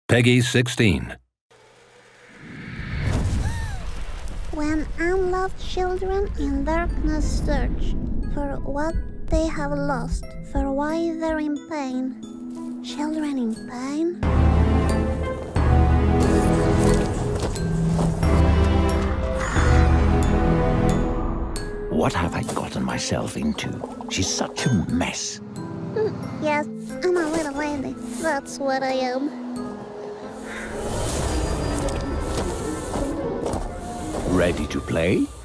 Peggy 16. When unloved children in darkness search for what they have lost, for why they're in pain. Children in pain? What have I gotten myself into? She's such a mess. Yes, I'm a little lady. That's what I am. Ready to play?